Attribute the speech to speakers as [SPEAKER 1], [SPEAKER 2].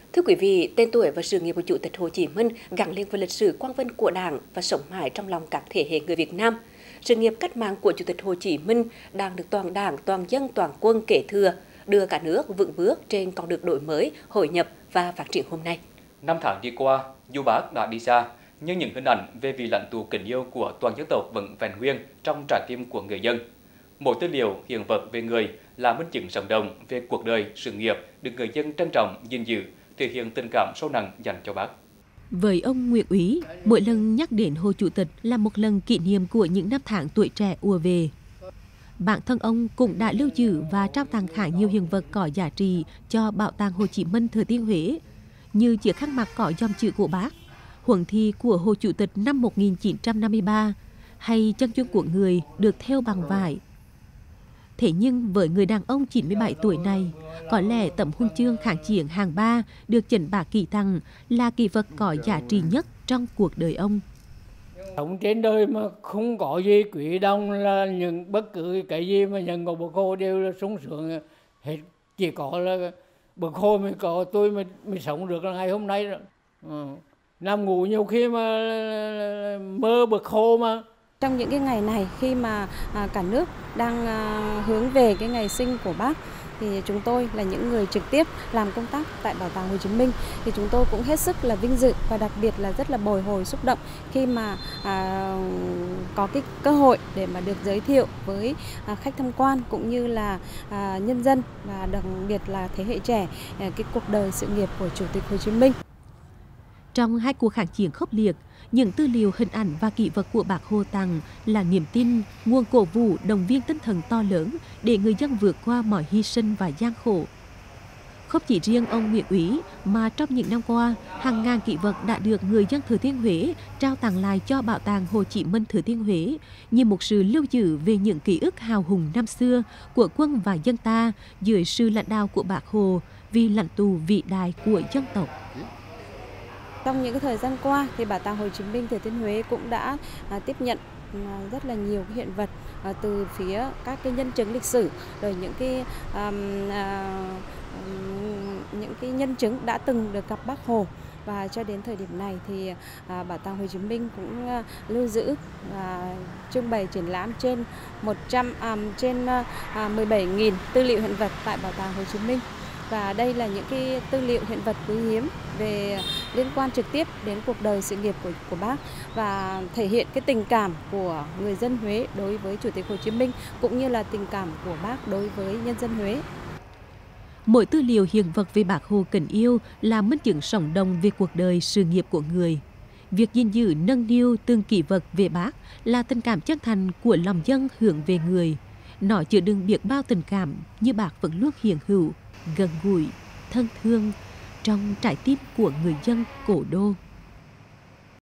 [SPEAKER 1] Thưa quý vị, tên tuổi và sự nghiệp của Chủ tịch Hồ Chí Minh gắn liền với lịch sử quang vinh của Đảng và sống mãi trong lòng các thế hệ người Việt Nam. Sự nghiệp cách mạng của Chủ tịch Hồ Chí Minh đang được toàn Đảng, toàn dân, toàn quân kế thừa, đưa cả nước vững bước trên con đường đổi mới, hội nhập và phát triển hôm nay.
[SPEAKER 2] Năm tháng đi qua, dù Bác đã đi xa, nhưng những hình ảnh về vị lãnh tụ kính yêu của toàn dân tộc vẫn vẹn nguyên trong trái tim của người dân. Mỗi tư liệu, hiện vật về người là minh chứng sống động về cuộc đời, sự nghiệp được người dân trân trọng, gìn giữ, thể hiện tình cảm sâu nặng dành cho Bác.
[SPEAKER 3] Với ông Nguyễn Úy, mỗi lần nhắc đến Hồ Chủ tịch là một lần kỷ niệm của những năm tháng tuổi trẻ ùa về. Bản thân ông cũng đã lưu giữ và trao tặng khá nhiều hiện vật có giá trị cho Bảo tàng Hồ Chí Minh Thừa Thiên Huế, như chiếc khăn mặt có dòng chữ của Bác, huân thi của Hồ Chủ tịch năm 1953 hay chân dung của người được thêu bằng vải. Thế nhưng với người đàn ông 97 tuổi này, có lẽ tấm huân chương kháng chiến hạng 3 được Trần Bá Kỳ tặng là kỷ vật có giá trị nhất trong cuộc đời ông.
[SPEAKER 4] Sống trên đời mà không có gì quý đồng là những bất cứ cái gì mà nhận của Bác Hồ đều là sung sướng hết. Chỉ có là Bác Hồ mới có tôi mới sống được là ngày hôm nay rồi. Nằm ngủ nhiều khi mà mơ Bác Hồ mà.
[SPEAKER 5] Trong những cái ngày này khi mà cả nước đang hướng về cái ngày sinh của Bác thì chúng tôi là những người trực tiếp làm công tác tại Bảo tàng Hồ Chí Minh thì chúng tôi cũng hết sức là vinh dự và đặc biệt là rất là bồi hồi xúc động khi mà có cái cơ hội để mà được giới thiệu với khách tham quan cũng như là nhân dân và đặc biệt là thế hệ trẻ cái cuộc đời sự nghiệp của Chủ tịch Hồ Chí Minh.
[SPEAKER 3] Trong hai cuộc kháng chiến khốc liệt, những tư liệu, hình ảnh và kỷ vật của Bác Hồ tặng là niềm tin, nguồn cổ vũ, động viên tinh thần to lớn để người dân vượt qua mọi hy sinh và gian khổ. Không chỉ riêng ông Nguyễn Úy mà trong những năm qua, hàng ngàn kỷ vật đã được người dân Thừa Thiên Huế trao tặng lại cho Bảo tàng Hồ Chí Minh Thừa Thiên Huế như một sự lưu giữ về những ký ức hào hùng năm xưa của quân và dân ta dưới sự lãnh đạo của Bác Hồ, vì lãnh tụ vĩ đại của dân tộc.
[SPEAKER 5] Trong những cái thời gian qua thì Bảo tàng Hồ Chí Minh Thừa Thiên Huế cũng đã tiếp nhận rất là nhiều cái hiện vật từ phía các cái nhân chứng lịch sử, rồi những cái nhân chứng đã từng được gặp Bác Hồ. Và cho đến thời điểm này thì Bảo tàng Hồ Chí Minh cũng lưu giữ và trưng bày triển lãm trên 17.000 tư liệu hiện vật tại Bảo tàng Hồ Chí Minh. Và đây là những cái tư liệu hiện vật quý hiếm về liên quan trực tiếp đến cuộc đời sự nghiệp của Bác và thể hiện cái tình cảm của người dân Huế đối với Chủ tịch Hồ Chí Minh cũng như là tình cảm của Bác đối với nhân dân Huế.
[SPEAKER 3] Mỗi tư liệu hiện vật về Bác Hồ kính yêu là minh chứng sống động về cuộc đời sự nghiệp của người. Việc gìn giữ nâng niu từng kỷ vật về Bác là tình cảm chân thành của lòng dân hướng về người. Nó chứa đựng biết bao tình cảm như Bác vẫn luôn hiện hữu, gần gũi, thân thương trong trái tim của người dân cố đô.